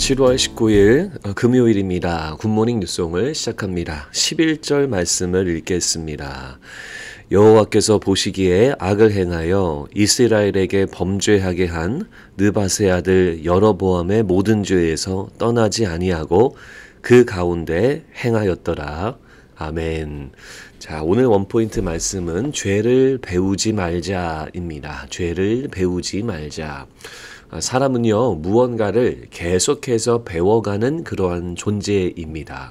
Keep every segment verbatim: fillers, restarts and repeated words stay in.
칠월 십구일 금요일입니다. 굿모닝 뉴송을 시작합니다. 십일 절 말씀을 읽겠습니다. 여호와께서 보시기에 악을 행하여 이스라엘에게 범죄하게 한 느밧의 아들 여로보암의 모든 죄에서 떠나지 아니하고 그 가운데 행하였더라. 아멘. 자, 오늘 원포인트 말씀은 죄를 배우지 말자입니다. 죄를 배우지 말자. 사람은요, 무언가를 계속해서 배워가는 그러한 존재입니다.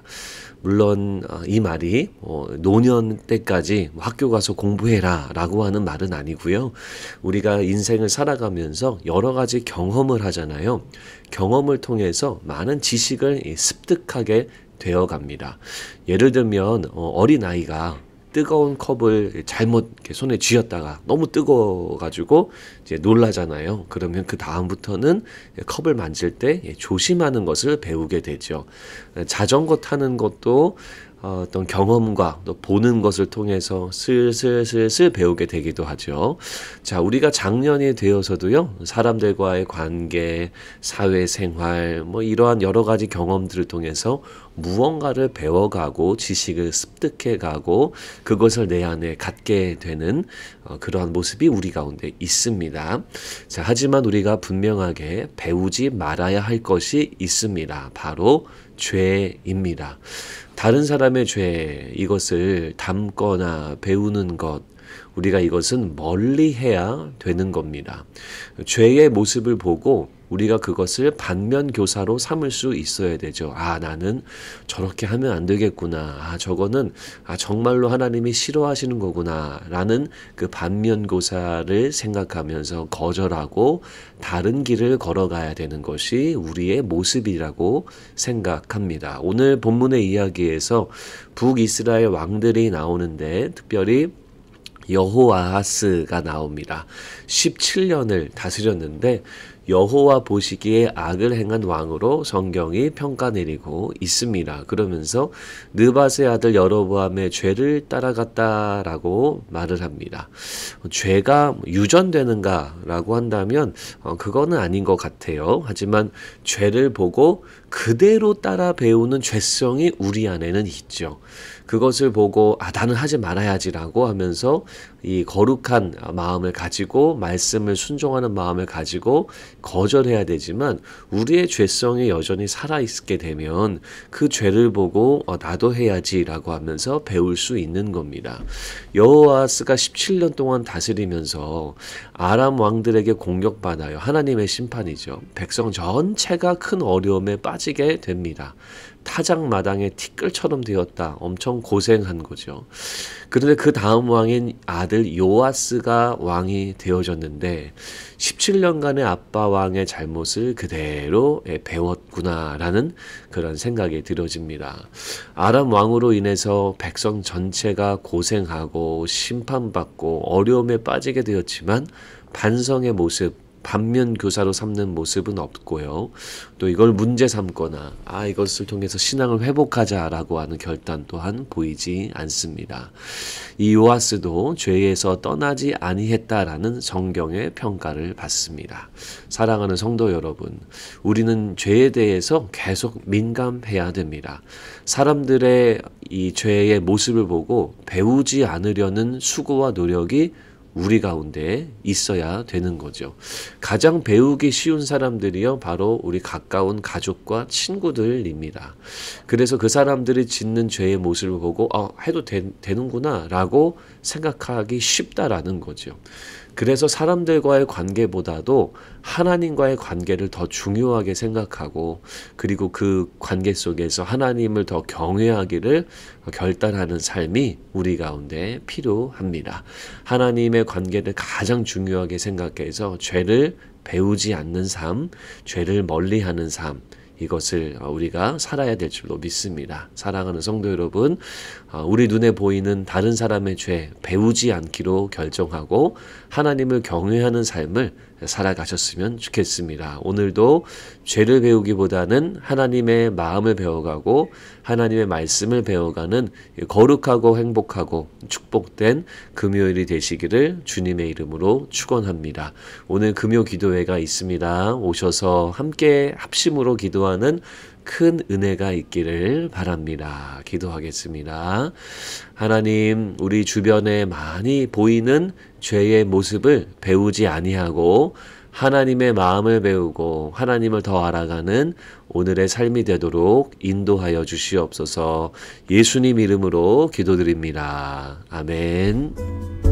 물론 이 말이 노년 때까지 학교 가서 공부해라 라고 하는 말은 아니고요. 우리가 인생을 살아가면서 여러 가지 경험을 하잖아요. 경험을 통해서 많은 지식을 습득하게 되어갑니다. 예를 들면 어린아이가 뜨거운 컵을 잘못 손에 쥐었다가 너무 뜨거워가지고 이제 놀라잖아요. 그러면 그 다음부터는 컵을 만질 때 조심하는 것을 배우게 되죠. 자전거 타는 것도 어떤 경험과 또 보는 것을 통해서 슬슬슬슬 배우게 되기도 하죠. 자, 우리가 장년이 되어서도요, 사람들과의 관계, 사회생활, 뭐 이러한 여러 가지 경험들을 통해서 무언가를 배워가고 지식을 습득해가고 그것을 내 안에 갖게 되는 어, 그러한 모습이 우리 가운데 있습니다. 자, 하지만 우리가 분명하게 배우지 말아야 할 것이 있습니다. 바로 죄입니다. 다른 사람의 죄, 이것을 담거나 배우는 것, 우리가 이것은 멀리해야 되는 겁니다. 죄의 모습을 보고 우리가 그것을 반면교사로 삼을 수 있어야 되죠. 아, 나는 저렇게 하면 안 되겠구나. 아, 저거는 아, 정말로 하나님이 싫어하시는 거구나. 라는 그 반면교사를 생각하면서 거절하고 다른 길을 걸어가야 되는 것이 우리의 모습이라고 생각합니다. 오늘 본문의 이야기에서 북이스라엘 왕들이 나오는데 특별히 여호아하스가 나옵니다. 십칠 년을 다스렸는데 여호와 보시기에 악을 행한 왕으로 성경이 평가 내리고 있습니다. 그러면서 느밧의 아들 여로보암의 죄를 따라갔다라고 말을 합니다. 죄가 유전되는가라고 한다면 어, 그거는 아닌 것 같아요. 하지만 죄를 보고 그대로 따라 배우는 죄성이 우리 안에는 있죠. 그것을 보고 아, 나는 하지 말아야지라고 하면서 이 거룩한 마음을 가지고 말씀을 순종하는 마음을 가지고 거절해야 되지만 우리의 죄성이 여전히 살아있게 되면 그 죄를 보고 어, 나도 해야지라고 하면서 배울 수 있는 겁니다. 여호아스가 십칠 년 동안 다스리면서 아람 왕들에게 공격받아요. 하나님의 심판이죠. 백성 전체가 큰 어려움에 빠지게 됩니다. 타작마당에 티끌처럼 되었다. 엄청 고생한 거죠. 그런데 그 다음 왕인 아들 요아스가 왕이 되어졌는데 십칠 년간의 아빠 왕의 잘못을 그대로 배웠구나라는 그런 생각이 들어집니다. 아람 왕으로 인해서 백성 전체가 고생하고 심판받고 어려움에 빠지게 되었지만 반성의 모습, 반면교사로 삼는 모습은 없고요. 또 이걸 문제 삼거나 아 이것을 통해서 신앙을 회복하자라고 하는 결단 또한 보이지 않습니다. 이 요아스도 죄에서 떠나지 아니했다라는 성경의 평가를 받습니다. 사랑하는 성도 여러분, 우리는 죄에 대해서 계속 민감해야 됩니다. 사람들의 이 죄의 모습을 보고 배우지 않으려는 수고와 노력이 우리 가운데 있어야 되는 거죠. 가장 배우기 쉬운 사람들이요, 바로 우리 가까운 가족과 친구들입니다. 그래서 그 사람들이 짓는 죄의 모습을 보고 어, 해도 되, 되는구나 라고 생각하기 쉽다라는 거죠. 그래서 사람들과의 관계보다도 하나님과의 관계를 더 중요하게 생각하고 그리고 그 관계 속에서 하나님을 더 경외하기를 결단하는 삶이 우리 가운데 필요합니다. 하나님의 관계를 가장 중요하게 생각해서 죄를 배우지 않는 삶, 죄를 멀리하는 삶, 이것을 우리가 살아야 될 줄로 믿습니다. 사랑하는 성도 여러분, 우리 눈에 보이는 다른 사람의 죄 배우지 않기로 결정하고 하나님을 경외하는 삶을 살아가셨으면 좋겠습니다. 오늘도 죄를 배우기보다는 하나님의 마음을 배워가고 하나님의 말씀을 배워가는 거룩하고 행복하고 축복된 금요일이 되시기를 주님의 이름으로 축원합니다. 오늘 금요 기도회가 있습니다. 오셔서 함께 합심으로 기도하는 큰 은혜가 있기를 바랍니다. 기도하겠습니다. 하나님, 우리 주변에 많이 보이는 죄의 모습을 배우지 아니하고 하나님의 마음을 배우고 하나님을 더 알아가는 오늘의 삶이 되도록 인도하여 주시옵소서. 예수님 이름으로 기도드립니다. 아멘.